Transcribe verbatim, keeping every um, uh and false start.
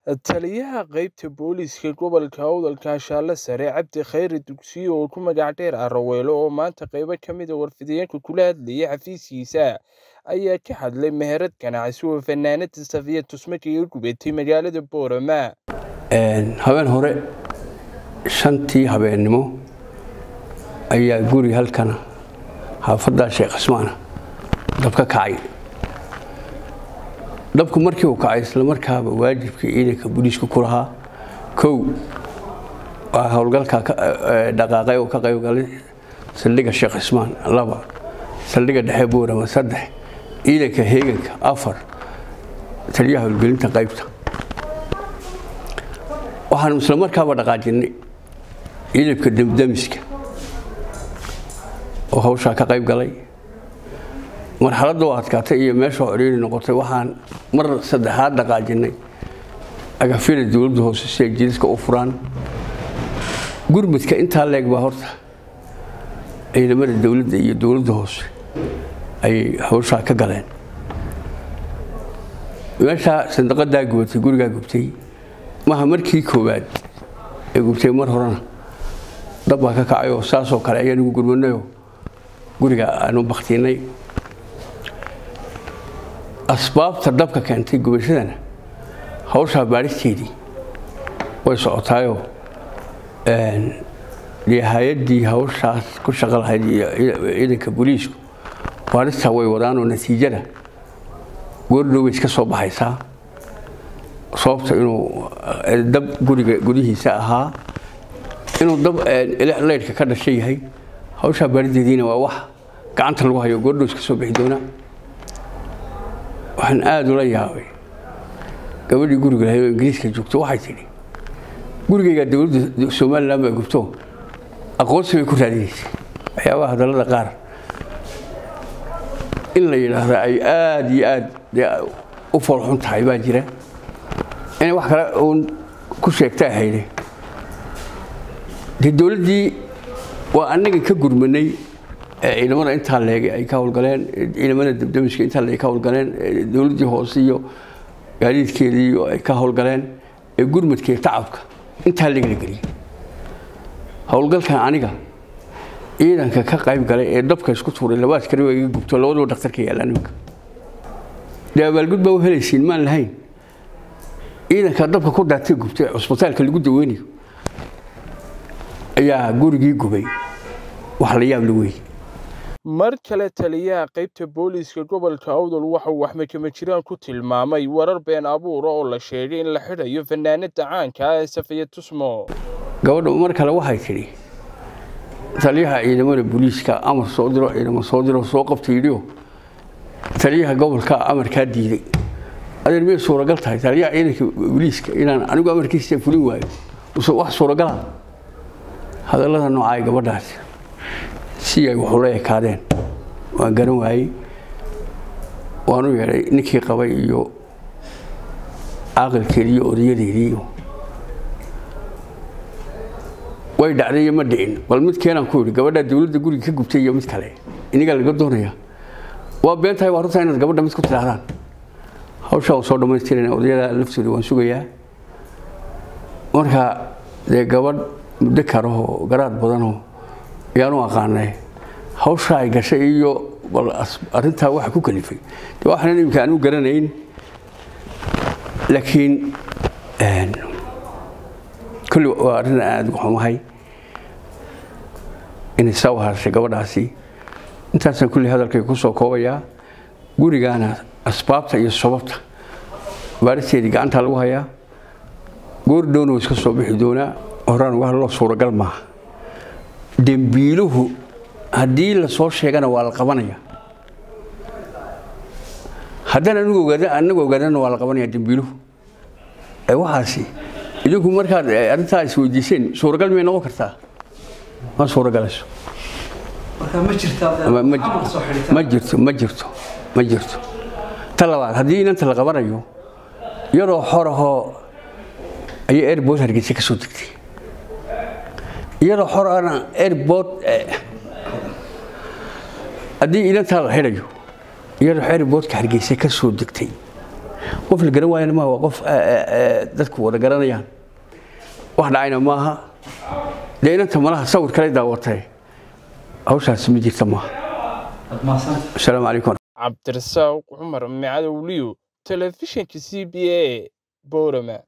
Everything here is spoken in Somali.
Taliyaha qaybta booliiska gobolka Awdalka Shaale Sare Cabdi Khayri Dugsiyo oo ku magac dheer Araweelo oo maanta qaybo ka mid ah warfidiyeenka kula hadlayay xafiiskiisa ayaa ka hadlay meherad ganacsi oo fanaanada Safiya Tusmo kaga gubatay magaalada Boorama. habeen hore shantii habeenimo ayaa guri halkan xaafadda Sheekh Ismaan dab ka kacay. dabku markii uu kacay isla markaaba waajibkii ciidanka booliiska ku lahaa kow waa howlgalka dhaqaaqay oo ka qayb galay saldhigga Sheekh Ismaan laba saldhigga dhexe Boorama saddex ciidanka heeganka afar taliyaha howlgelinta qaybta. waxaan isla markaaba dhaqaajinay ciidanka damdamiska oo hawsha ka qayb galay. marxaladda waa adkaatay iyo meesha xiriir noqotay waxaan mar saddexaad dhaqaajinay agafida dawladda hoose si jidadka u furaan. gurmadka inta leeg baa horta ciidamada dawladda iyo dawladda hoose ay hawsha ka galeen. meesha sanduuqada gubatay guriga gubtay maha markii koowaad ee gubtay mar horena dab baa ka kacay oo saasoo kale ayaan ugu gurmanay guriga aanu baqtinay. asbaabta dabka keentay gubashadana hawsha baaristeedii way socotaayo een hay'adii hawshaas ku shaqalahayd ciidanka booliisku baarista way wadaan oo natiijada goordhow iska soo baxaysaa. sababta inuu dab guriga gudihiisa ahaa inuu dab leerka ka dhashay yahay hawsha baaristeediina waa wax gacanta lagu hayo goordhow iska soo bixi doona. waxaan aad ula yaabay gabadhii guriga lahayd oo Ingiriiska joogto waxay tiri gurigayga dawladda Soomaaliland baa gubto aqoonsi way ku raadinaysay. waxyaabaha hadallada qaar in la yiraahdo ay aad iyo aad u farxun tahay baa jira in wax kale oo ku sheegtay hayde dawladdii waa anaga ka gurmanay ciidamada inta leeg ay ka howlgaleen ciidamada dabdamiska inta leeg ka howlgaleen dawladda hoose iyo gaadiidkeedii ay ka howlgaleen ee gurmadkii tacabka inta leeg la galiyay. howlgalkan aniga ciidanka ka qayb galay ee dabka isku tuuray laba askari way gubto labadaba dhakhtarka yaalaan ninka daawal gudba oo helaysiin maan lahayn ciidanka dabka ku daatay gubtay isbitaalka lagu daweynayo ayaa gurigii gubay wax la yaab leh. mar kale taliyaha qaybta booliiska gobolka Awdal waxa uu wax ma jiraan ku tilmaamay warar been abuur oo la sheegay in la xirayo fanaanada caanka ah Safiya Tusmo. gabadhu mar kale waxay tiri taliyaha ciidamada booliiska amar soo diro ciidamada soo diro soo qabtay iyo taliyaha gobolka amarka diiday. adeer meel suuragal tahay taliyaha ciidanka booliiska inaan anigu amarkiisa fulin waayo wax suuragal ah. hadallada noocay gabadhaas si ay wax u leekaadeen waan garan waayay waanu yeeray ninkii qabay iyo aqalkeedii oriyadeedii way dhacday ma dhicin bal mid keenan ku yiri gabadha dawladda guriga ka gubtay iyo mid kale iniga laga doonaya waa beentay waa runta inaad gabadha mid ku tiraadaan. hawsha soo dhameystireen odayada laftooda waan sugayaa marka de gabadh muddo karo garaad badan oo yaanu aqaanay hawsha ay gashay iyo bal arinta wax ku kalifay waxaan imka aanu garanayn laakiin een kulli waa arin aad u xumahay in soo harshay gabadhaasi intaas kulli hadalkay ku soo koobaya gurigaana asbaabta iyo sababta baaristeedii gacanta lagu hayaa goordhow iska soo bixi doona horaan wax loo suuragal ma dambiiluhu hadii la soo sheegana waa la qabanaya haddana anigu ogaada anigu ogaadana waa la qabanaya dambiiluhu ee waxaasi idinku markaad arintaas weydiiseen suuragal ma noqon kartaa ma suuragalayso marka ma jirtaa ma jirto ma jirto ma jirto talabaad hadii inta la qabanayo yaroo xoraho ay airport hargeysa ka soo degtay iyadoo xorana airport hadii inta la xirayo iyadoo airport ka hargeysa ka soo degtay qof la garan waayana ma waa qof dadku wada garanayaan wax dhacayna maaha deynanta malaha sawir kale daawatay hawshaas ma jirta maaha assalaamu calaykum cabdirasaaq cumar macadowliyo telefishinka C B A Boorama